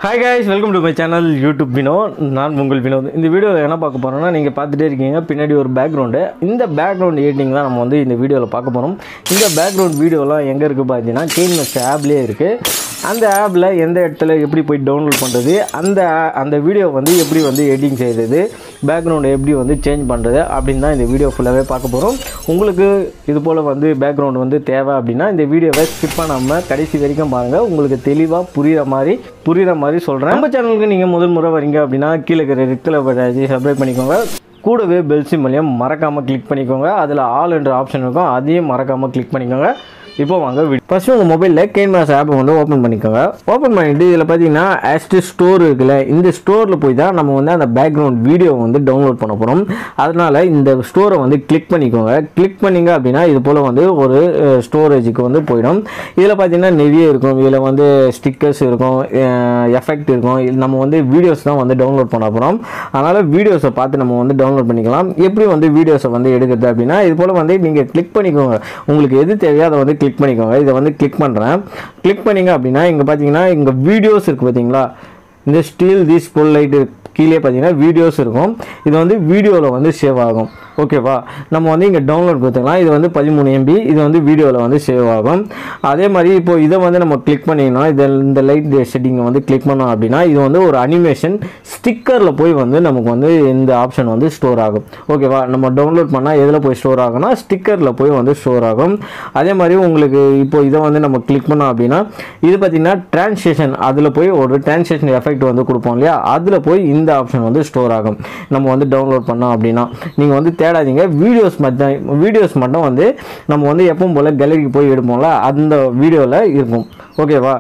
Hi guys, welcome to my channel YouTube VINO. நான் உங்கள் வினோத். இந்த வீடியோவில் என்ன பார்க்க போறோம்னா நீங்க பார்த்துட்டே இருக்கீங்க பின்னாடி ஒரு பேக்ரவுண்ட். இந்த பேக்ரவுண்ட் எடிட்டிங் தான் நம்ம வந்து இந்த வீடியோவில் பார்க்க போறோம். இந்த பேக்ரவுண்ட் வீடியோலாம் எங்க இருக்கு பாத்தீங்கன்னா Kinemaster ஆப்லயே இருக்கு. அந்த ஆப்ல எந்த இடத்துல எப்படி போய் டவுன்லோட் பண்றது, அந்த வீடியோ வந்து எப்படி வந்து எடிட்டிங் செய்யறது, பேக்ரவுண்ட் எப்படி வந்து சேஞ்ச் பண்றது அப்படினு தான் இந்த வீடியோ ஃபுல்லாவே பார்க்க போறோம். உங்களுக்கு இது போல வந்து பேக்ரவுண்ட் வந்து தேவை அப்படினா இந்த வீடியோவை ஸ்கிப் பண்ணாம கடைசி வரைக்கும் பாருங்க. உங்களுக்கு தெளிவா புரியுற மாதிரி சொல்றேன். நம்ம சேனலுக்கு நீங்க முதல் முறை வரீங்க அப்படினா கீழ இருக்கிற ரெட் கலர் பட்டனை சப்ஸ்கிரைப் பண்ணிக்கோங்க. கூடவே பெல் சிம்பலையும் மறக்காம கிளிக் பண்ணிக்கோங்க. அதுல ஆல் என்ற ஆப்ஷன் இருக்கும், அதையும் மறக்காம கிளிக் பண்ணிக்கோங்க. இப்போ வாங்க ஃபர்ஸ்ட் உங்க மொபைல்ல Kinemaster ஆப் வந்து ஓபன் பண்ணிக்கோங்க. ஓபன் பண்ணிட்டு இதுல பாத்தீங்கன்னா ஆஸ்ட் ஸ்டோர் இருக்குல, இந்த ஸ்டோர்ல போய் தான் நம்ம வந்து அந்த பேக்ரவுண்ட் வீடியோ வந்து டவுன்லோட் பண்ண போறோம். அதனால இந்த ஸ்டோரை வந்து கிளிக் பண்ணிக்கோங்க. கிளிக் பண்ணீங்க அப்படினா இது போல வந்து ஒரு ஸ்டோரேஜுக்கு வந்து போய்டும். இதுல பாத்தீங்கன்னா நிறைய இருக்கும். இதுல வந்து ஸ்டிக்கர்ஸ் இருக்கும், எஃபெக்ட் இருக்கும். நம்ம வந்து வீடியோஸ் தான் வந்து டவுன்லோட் பண்ண போறோம். அதனால வீடியோஸை பார்த்து நம்ம வந்து டவுன்லோட் பண்ணிக்கலாம். எப்படி வந்து வீடியோஸை வந்து எடுக்கிறது அப்படினா இது போல வந்து நீங்க கிளிக் பண்ணிக்கோங்க. உங்களுக்கு எது தேவையோ அதை வந்து கிளிக் பண்ணிக்கோங்க. இதை வந்து கிளிக் பண்றேன். கிளிக் பண்ணீங்க அப்படின்னா இங்க பாத்தீங்கன்னா இங்க வீடியோஸ் இருக்கு பாத்தீங்களா, இந்த ஸ்டில் திஸ் ஃபுல் லைட் கீழே பாத்தீங்கன்னா வீடியோஸ் இருக்கும். இது வந்து வீடியோல வந்து சேவ் ஆகும். ஓகேவா, நம்ம வந்து இங்க டவுன்லோட் கொடுத்துக்கலாம். இது வந்து 13 MB. இது வந்து வீடியோல வந்து சேவ் ஆகும். அதே மாதிரி இப்போ இதை வந்து நம்ம கிளிக் பண்ணினா இந்த லைட் செட்டிங் வந்து கிளிக் பண்ணோம் அப்படின்னா இது வந்து ஒரு அனிமேஷன் ஸ்டிக்கர்ல போய் வந்து நமக்கு வந்து இந்த ஆப்ஷன் வந்து ஸ்டோர் ஆகும். ஓகேவா, நம்ம டவுன்லோட் பண்ணா எதுல போய் ஸ்டோர் ஆகும்னா ஸ்டிக்கர்ல போய் வந்து ஸ்டோர் ஆகும். அதே மாதிரி உங்களுக்கு இப்போ இதை வந்து நம்ம கிளிக் பண்ணோம் அப்படின்னா இது பாத்தீங்கன்னா டிரான்ஸ்லேஷன், அதுல போய் ஒரு டிரான்ஸ்லேஷன் எஃபெக்ட் வந்து கொடுப்போம் இல்லையா, அதுல போய் இந்த ஆப்ஷன் வந்து ஸ்டோர் ஆகும். நம்ம வந்து டவுன்லோட் பண்ணோம் அப்படின்னா நீங்க வந்து தேடாதீங்க, வீடியோஸ் மட்டும் வந்து நம்ம வந்து எப்பவும் போல கேலரிக்கு போய் எடுப்போம்ல அந்த வீடியோல இருக்கும். ஓகேவா,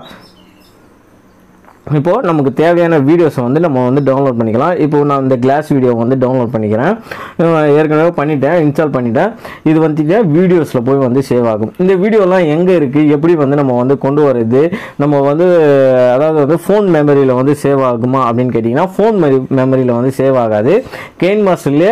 இப்போ நமக்கு தேவையான வீடியோஸை வந்து நம்ம வந்து டவுன்லோட் பண்ணிக்கலாம். இப்போ நான் இந்த கிளாஸ் வீடியோ வந்து டவுன்லோட் பண்ணிக்கிறேன். ஏற்கனவே பண்ணிட்டேன், இன்ஸ்டால் பண்ணிட்டேன். இது வந்துட்டு வீடியோஸில் போய் வந்து சேவ் ஆகும். இந்த வீடியோலாம் எங்கே இருக்குது, எப்படி வந்து நம்ம வந்து கொண்டு வரது, நம்ம வந்து அதாவது வந்து ஃபோன் மெமரியில் வந்து சேவ் ஆகுமா அப்படின்னு கேட்டிங்கன்னா ஃபோன் மெமரியில் வந்து சேவ் ஆகாது. Kinemasterலேயே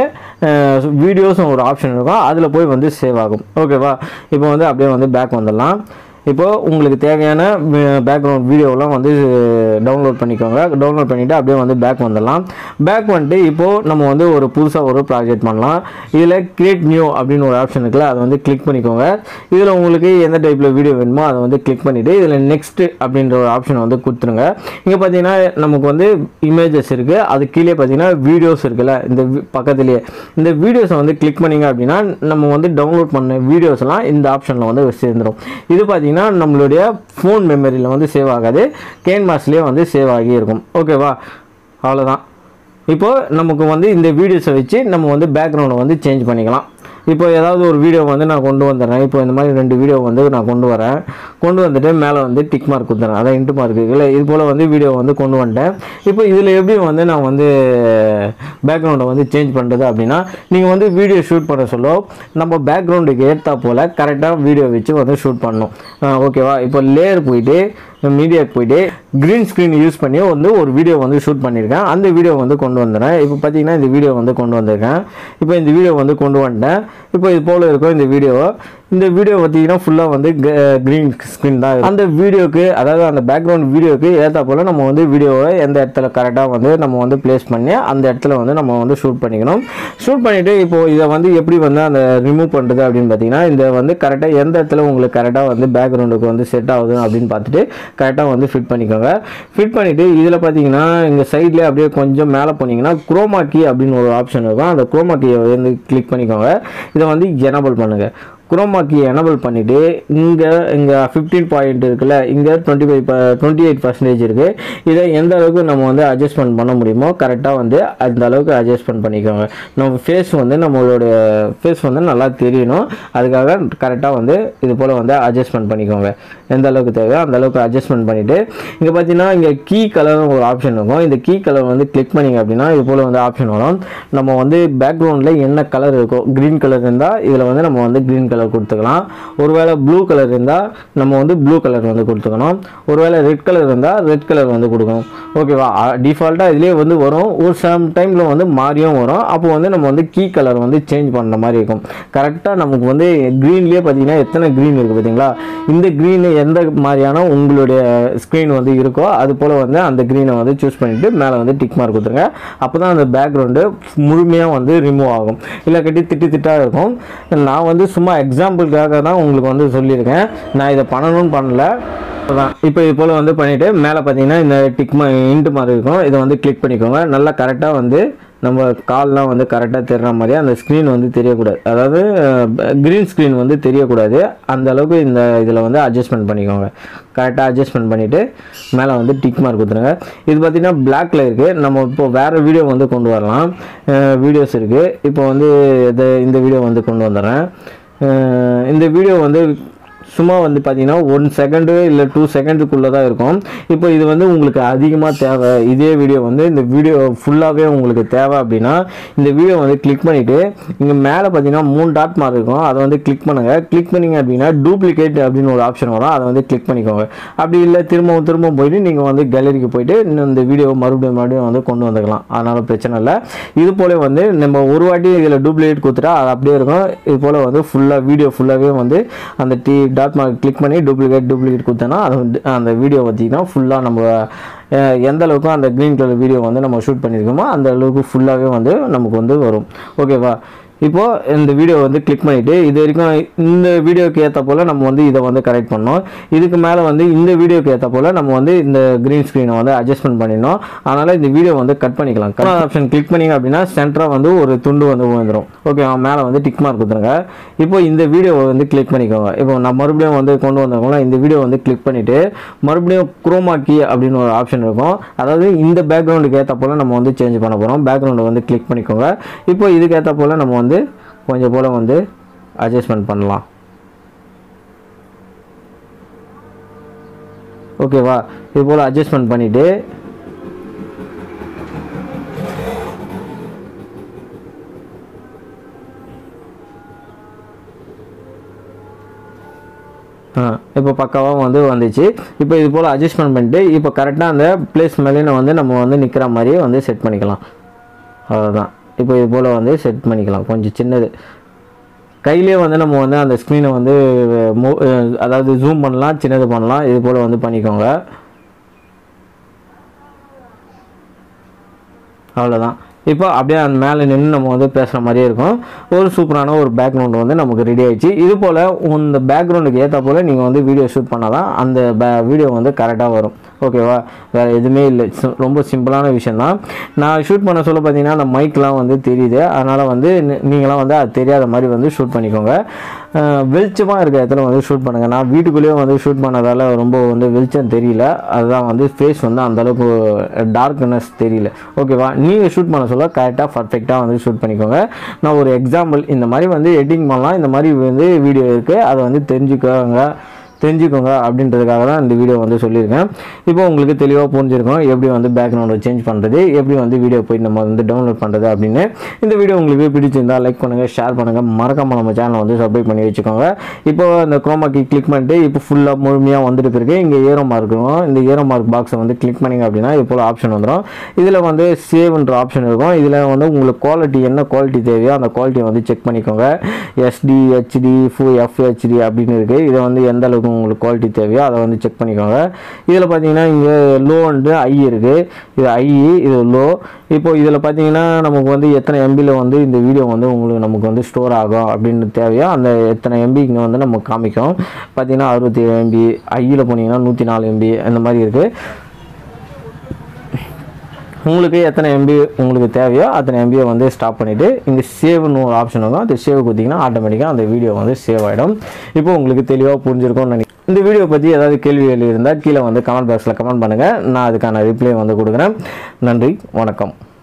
வீடியோஸ் ஒரு ஆப்ஷன் இருக்கும், அதில் போய் வந்து சேவ் ஆகும். ஓகேவா, இப்போ வந்து அப்படியே வந்து பேக் வந்துடலாம். இப்போ உங்களுக்கு தேவையான பேக்ரவுண்ட் வீடியோலாம் வந்து டவுன்லோட் பண்ணிக்கோங்க. டவுன்லோட் பண்ணிவிட்டு அப்படியே வந்து பேக் வந்துடலாம். பேக் வந்துட்டு இப்போது நம்ம வந்து ஒரு புதுசாக ஒரு ப்ராஜெக்ட் பண்ணலாம். இதில் கிரியேட் நியூ அப்படின்னு ஒரு ஆப்ஷன் இருக்குல்ல, அதை வந்து கிளிக் பண்ணிக்கோங்க. இதில் உங்களுக்கு எந்த டைப்பில் வீடியோ வேணுமோ அதை வந்து கிளிக் பண்ணிவிட்டு இதில் நெக்ஸ்ட் அப்படின்ற ஒரு ஆப்ஷன் வந்து கொடுத்துருங்க. இங்கே பார்த்தீங்கன்னா நமக்கு வந்து இமேஜஸ் இருக்குது, அது கீழே பார்த்தீங்கன்னா வீடியோஸ் இருக்குல்ல, இந்த பக்கத்துலேயே இந்த வீடியோஸை வந்து கிளிக் பண்ணிங்க அப்படின்னா நம்ம வந்து டவுன்லோட் பண்ண வீடியோஸ்லாம் இந்த ஆப்ஷனில் வந்து சேர்ந்துடும். இது பார்த்தீங்கன்னா நம்மளுடைய ஃபோன் மெமரியில் வந்து சேவ் ஆகாது, Kinemasterலேயே வந்து சேவ் ஆகி இருக்கும். ஓகேவா, அவ்வளோதான். இப்போ நமக்கு வந்து இந்த வீடியோஸை வச்சு நம்ம வந்து பேக்ரவுண்டை வந்து சேஞ்ச் பண்ணிக்கலாம். இப்போ ஏதாவது ஒரு வீடியோ வந்து நான் கொண்டு வந்துடுறேன். இப்போ இந்த மாதிரி 2 வீடியோ வந்து நான் கொண்டு வந்துட்டு மேலே வந்து டிக் மார்க் கொடுத்துறேன், அதான் இன்ட்டு மார்க் இருக்குல்ல, இது போல் வந்து வீடியோ வந்து கொண்டு வந்துட்டேன். இப்போ இதில் எப்படி வந்து நான் வந்து பேக்ரவுண்டை வந்து சேஞ்ச் பண்ணுறது அப்படின்னா நீங்கள் வந்து வீடியோ ஷூட் பண்ண சொல்ல நம்ம பேக்ரவுண்டுக்கு ஏற்றா போல் கரெக்டாக வீடியோ வச்சு வந்து ஷூட் பண்ணணும். ஓகேவா, இப்போ லேயர் போயிட்டு மீடியாவுக்கு போயிட்டு க்ரீன் ஸ்க்ரீன் யூஸ் பண்ணி வந்து ஒரு வீடியோ வந்து ஷூட் பண்ணியிருக்கேன். அந்த வீடியோ வந்து கொண்டு வந்துடுறேன். இப்போ பார்த்தீங்கன்னா இந்த வீடியோ வந்து கொண்டு வந்திருக்கேன். இப்போ இந்த வீடியோ வந்து கொண்டு வந்துட்டேன். இப்போ இது போல் இருக்கும் இந்த வீடியோ பார்த்தீங்கன்னா ஃபுல்லாக வந்து க்ரீன் ஸ்க்ரீன் தான். அந்த வீடியோக்கு அதாவது அந்த பேக்ரவுண்ட் வீடியோக்கு ஏற்றா போல் நம்ம வந்து வீடியோவை எந்த இடத்துல கரெக்டாக வந்து நம்ம வந்து பிளேஸ் பண்ணி அந்த இடத்துல வந்து நம்ம வந்து ஷூட் பண்ணிக்கணும். ஷூட் பண்ணிவிட்டு இப்போது இதை வந்து எப்படி வந்து அந்த ரிமூவ் பண்ணுறது அப்படின்னு பார்த்தீங்கன்னா இந்த வந்து கரெக்டாக எந்த இடத்துல உங்களுக்கு கரெக்டாக வந்து பேக்ரவுண்டுக்கு வந்து செட் ஆகுது அப்படின்னு பார்த்துட்டு கரெக்டாக வந்து ஃபிட் பண்ணிக்கோங்க. ஃபிட் பண்ணிவிட்டு இதில் பார்த்தீங்கன்னா இங்கே சைட்லேயே அப்படியே கொஞ்சம் மேலே போனீங்கன்னா குரோமா கீ அப்படின்னு ஒரு ஆப்ஷன் இருக்கும். அந்த குரோமா கீயை வந்து கிளிக் பண்ணிக்கோங்க. இதை வந்து எனேபிள் பண்ணுங்கள். குரோமா கீ எனேபிள் பண்ணிவிட்டு இங்கே 15 பாயிண்ட் இருக்குல்ல, இங்கே 28% இருக்குது. இதை எந்த அளவுக்கு நம்ம வந்து அட்ஜஸ்ட்மெண்ட் பண்ண முடியுமோ கரெக்டாக வந்து அந்த அளவுக்கு அட்ஜஸ்ட்மெண்ட் பண்ணிக்கோங்க. நம்ம ஃபேஸ் வந்து நம்மளோட ஃபேஸ் வந்து நல்லா தெரியணும், அதுக்காக கரெக்டாக வந்து இது போல் வந்து அட்ஜஸ்ட்மெண்ட் பண்ணிக்கோங்க. எந்த அளவுக்கு தேவையோ அந்த அளவுக்கு அட்ஜஸ்ட்மெண்ட் பண்ணிவிட்டு இங்கே பார்த்தீங்கன்னா இங்கே கீ கலர் ஒரு ஆப்ஷன் இருக்கும். இந்த கீ கலர் வந்து கிளிக் பண்ணிங்க அப்படின்னா இது போல் வந்து ஆப்ஷன் வரும். நம்ம வந்து பேக்ரவுண்டில் என்ன கலர் இருக்கோ, க்ரீன் கலர் இருந்தால் இதில் வந்து நம்ம வந்து க்ரீன் கலர் கொடுத்துக்கலாம். ஒருவேளை ப்ளூ கலர் இருந்தால் நம்ம வந்து ப்ளூ கலர் வந்து கொடுத்துக்கணும். ஒருவேளை ரெட் கலர் இருந்தால் ரெட் கலர் வந்து கொடுக்கணும். ஓகேவா, டிஃபால்ட்டாக இதுலேயே வந்து வரும். ஒரு சம் டைமில் வந்து மாறியும் வரும். அப்போ வந்து நம்ம வந்து கீ கலர் வந்து சேஞ்ச் பண்ணுற மாதிரி இருக்கும். கரெக்டாக நமக்கு வந்து க்ரீன்லேயே பார்த்தீங்கன்னா எத்தனை க்ரீன் இருக்குது பார்த்தீங்களா, இந்த க்ரீனை எந்த மாதிரியான உங்களுடைய ஸ்க்ரீன் வந்து இருக்கோ அது போல் வந்து அந்த க்ரீனை வந்து சூஸ் பண்ணிவிட்டு மேலே வந்து டிக் மார்க் கொடுத்துருங்க. அப்போ தான் அந்த பேக்ரவுண்டு முழுமையாக வந்து ரிமூவ் ஆகும். இல்லை கட்டி திட்டாக இருக்கும். நான் வந்து சும்மா எக்ஸாம்பிளுக்காக தான் உங்களுக்கு வந்து சொல்லியிருக்கேன். நான் இதை பண்ணணும்னு பண்ணல. இப்போ இது போல் வந்து பண்ணிவிட்டு மேலே பார்த்தீங்கன்னா இந்த இன்ட்டு மாதிரி இருக்கும். இதை வந்து கிளிக் பண்ணிக்கோங்க. நல்லா கரெக்டாக வந்து நம்ம கால்லாம் வந்து கரெக்டாக தெரிகிற மாதிரி அந்த ஸ்க்ரீன் வந்து தெரியக்கூடாது. அதாவது க்ரீன் ஸ்க்ரீன் வந்து தெரியக்கூடாது. அந்த அளவுக்கு இந்த இதில் வந்து அட்ஜஸ்ட்மெண்ட் பண்ணிக்கோங்க. கரெக்டாக அட்ஜஸ்ட்மெண்ட் பண்ணிவிட்டு மேலே வந்து டிக் மார்க் கொடுத்துருங்க. இது பார்த்திங்கன்னா பிளாக்ல இருக்குது. நம்ம இப்போ வேறு வீடியோ வந்து கொண்டு வரலாம். வீடியோஸ் இருக்குது. இப்போ வந்து இந்த வீடியோ வந்து கொண்டு வந்துடுறேன். இந்த வீடியோ வந்து சும்மா வந்து பார்த்தீங்கன்னா 1 செகண்டு இல்லை 2 செகண்டுக்குள்ளே தான் இருக்கும். இப்போ இது வந்து உங்களுக்கு அதிகமாக தேவை, இதே வீடியோ வந்து இந்த வீடியோ ஃபுல்லாகவே உங்களுக்கு தேவை அப்படின்னா இந்த வீடியோ வந்து கிளிக் பண்ணிவிட்டு இங்கே மேலே பார்த்தீங்கன்னா 3 டாட் மாதிரி இருக்கும். அதை வந்து கிளிக் பண்ணுங்கள். கிளிக் பண்ணிங்க அப்படின்னா டூப்ளிகேட் அப்படின்னு ஒரு ஆப்ஷன் வரும். அதை வந்து கிளிக் பண்ணிக்கோங்க. அப்படி இல்லை திரும்பவும் போயிட்டு நீங்கள் வந்து கேலரிக்கு போயிட்டு இன்னும் இந்த வீடியோவை மறுபடியும் வந்து கொண்டு வந்துக்கலாம். அதனால் பிரச்சனை இல்லை. இது போல் வந்து நம்ம ஒரு வாட்டி இதில் டூப்ளிகேட் கொடுத்துட்டா அது அப்படியே இருக்கும். இது போல் வந்து வீடியோ ஃபுல்லாகவே வந்து அந்த டாட் மார்க் கிளிக் பண்ணி டூப்ளிகேட் கொடுத்தோன்னா அது வந்து அந்த வீடியோ பார்த்திங்கன்னா ஃபுல்லாக நம்ம எந்த அளவுக்கு அந்த க்ரீன் கலர் வீடியோ வந்து நம்ம ஷூட் பண்ணியிருக்கோமோ அந்த அளவுக்கு ஃபுல்லாகவே வந்து நமக்கு வந்து வரும். ஓகேவா? இப்போது இந்த வீடியோ வந்து கிளிக் பண்ணிவிட்டு இது வரைக்கும் இந்த வீடியோக்கு ஏற்ற போல் நம்ம வந்து இதை வந்து கரெக்ட் பண்ணோம். இதுக்கு மேலே வந்து இந்த வீடியோக்கு ஏற்ற போல் நம்ம வந்து இந்த க்ரீன் ஸ்க்ரீனை வந்து அட்ஜஸ்ட்மெண்ட் பண்ணிடணும். அதனால் இந்த வீடியோ வந்து கட் பண்ணிக்கலாம். கட் ஆப்ஷன் கிளிக் பண்ணிங்க அப்படின்னா சென்டராக வந்து ஒரு துண்டு வந்து விழுந்துடும். ஓகே, மேலே வந்து டிக் மார்க் கொடுத்துருங்க. இப்போ இந்த வீடியோவை வந்து கிளிக் பண்ணிக்கோங்க. இப்போ நான் மறுபடியும் வந்து கொண்டு வந்திருக்கோம்ல, இந்த வீடியோ வந்து கிளிக் பண்ணிவிட்டு மறுபடியும் குரோமா கீ அப்படின்னு ஒரு ஆப்ஷன் இருக்கும். அதாவது இந்த பேக்ரவுண்டுக்கு ஏற்ற போல் நம்ம வந்து சேஞ்ச் பண்ண போகிறோம். பேக்ரவுண்டை வந்து கிளிக் பண்ணிக்கோங்க. இப்போ இதுக்கு ஏற்ற போல் நம்ம வந்து கொஞ்சம் போல் வந்து அட்ஜஸ்ட்மெண்ட் பண்ணலாம். ஓகேவா? இது போல் அட்ஜஸ்ட்மெண்ட் பண்ணிவிட்டு இப்போ பக்காவாக வந்து வந்துச்சு. இப்போ இது போல் அட்ஜஸ்ட்மெண்ட் பண்ணிட்டு இப்போ கரெக்டாக அந்த பிளேஸ் மேலே வந்து நம்ம வந்து நிற்கிற மாதிரியே வந்து செட் பண்ணிக்கலாம். அவ்வளோதான். இப்போ இது போல் வந்து செட் பண்ணிக்கலாம். கொஞ்சம் சின்னது கையிலே வந்து நம்ம வந்து அந்த ஸ்க்ரீனை வந்து அதாவது ஜூம் பண்ணலாம், சின்னது பண்ணலாம். இது போல் வந்து பண்ணிக்கோங்க. அவ்வளோதான். இப்போ அப்படியே அந்த மேலே நின்று நம்ம வந்து பேசுகிற மாதிரியே இருக்கும். ஒரு சூப்பரான ஒரு பேக்ரவுண்டு வந்து நமக்கு ரெடி ஆகிடுச்சு. இது போல் இந்த பேக்ரவுண்டுக்கு ஏற்ற போல் நீங்கள் வந்து வீடியோ ஷூட் பண்ணால் தான் அந்த வீடியோ வந்து கரெக்டாக வரும். ஓகேவா? வேறு எதுவுமே இல்லை. ரொம்ப சிம்பிளான விஷயந்தான். நான் ஷூட் பண்ண சொல்ல பார்த்தீங்கன்னா அந்த மைக்லாம் வந்து தெரியுது. அதனால் வந்து நீங்களாம் வந்து அது தெரியாத மாதிரி வந்து ஷூட் பண்ணிக்கோங்க. வெளிச்சமாக இருக்க இடத்துல வந்து ஷூட் பண்ணுங்கள். நான் வீட்டுக்குள்ளேயே வந்து ஷூட் பண்ணதால் ரொம்ப வந்து வெளிச்சம் தெரியல. அதுதான் வந்து ஃபேஸ் வந்து அந்தளவுக்கு டார்க்னஸ் தெரியல. ஓகேவா? நீங்கள் ஷூட் பண்ண சொல்ல கரெக்டாக பர்ஃபெக்டாக வந்து ஷூட் பண்ணிக்கோங்க. நான் ஒரு எக்ஸாம்பிள் இந்த மாதிரி வந்து எடிட்டிங் பண்ணலாம். இந்த மாதிரி வந்து வீடியோ இருக்குது, அதை வந்து தெரிஞ்சுக்கோங்க அப்படின்றதுக்காக தான் இந்த வீடியோ வந்து சொல்லியிருக்கேன். இப்போ உங்களுக்கு தெளிவாக புரிஞ்சிருக்கும் எப்படி வந்து பேக்ரவுண்டை சேஞ்ச் பண்ணுறது, எப்படி வந்து வீடியோ போய் நம்ம வந்து டவுன்லோட் பண்ணுறது அப்படின்னு. இந்த வீடியோ உங்களுக்கு பிடிச்சிருந்தால் லைக் பண்ணுங்கள், ஷேர் பண்ணுங்கள், மறக்காமல் நம்ம சேனலை வந்து சப்ஸ்கிரைப் பண்ணி வச்சுக்கோங்க. இப்போ இந்த குரோமாக்கி கிளிக் பண்ணிட்டு இப்போ ஃபுல்லாக முழுமையாக வந்துட்டு பிறகு இங்கே ஏரோ மார்க் இருக்கும். இந்த ஏரோ மார்க் பாக்ஸை வந்து கிளிக் பண்ணிங்க அப்படின்னா இது போல் ஆப்ஷன் வந்துடும். இதில் வந்து சேவ்ன்ற ஆப்ஷன் இருக்கும். இதில் வந்து உங்களுக்கு குவாலிட்டி என்ன குவாலிட்டி தேவையோ அந்த குவாலிட்டியை வந்து செக் பண்ணிக்கோங்க. SD, HD, FHD அப்படின்னு இருக்குது. இதை வந்து எந்த அளவுக்கு உங்களுக்கு குவாலிட்டி தேவையோ அதை வந்து செக் பண்ணிக்கோங்க. இதில் பார்த்தீங்கன்னா இங்கே லோ வந்து ஐ இருக்குது. இது ஐ, இது லோ. இப்போ இதில் பார்த்தீங்கன்னா நமக்கு வந்து எத்தனை MBயில் வந்து இந்த வீடியோ வந்து உங்களுக்கு நமக்கு வந்து ஸ்டோர் ஆகும் அப்படின்னு தேவையோ அந்த எத்தனை MB இங்கே வந்து நம்ம காமிக்கும். பார்த்தீங்கன்னா 67 MB, ஐயில் போனீங்கன்னா 104 MB அந்த மாதிரி இருக்குது. உங்களுக்கு எத்தனை MB உங்களுக்கு தேவையோ அத்தனை MBயை வந்து ஸ்டாப் பண்ணிவிட்டு இங்கே சேவ்னு ஒரு ஆப்ஷன் இருக்கும். அது சேவ் கொடுத்தீங்கன்னா ஆட்டோமேட்டிக்காக அந்த வீடியோ வந்து சேவ் ஆகிடும். இப்போ உங்களுக்கு தெளிவாக புரிஞ்சிருக்கும்னு நினைக்கிறேன். இந்த வீடியோ பற்றி ஏதாவது கேள்விகள் இருந்தால் கீழே வந்து கமெண்ட் பாக்ஸில் கமெண்ட் பண்ணுங்கள். நான் அதுக்கான ரிப்ளை வந்து கொடுக்குறேன். நன்றி, வணக்கம்.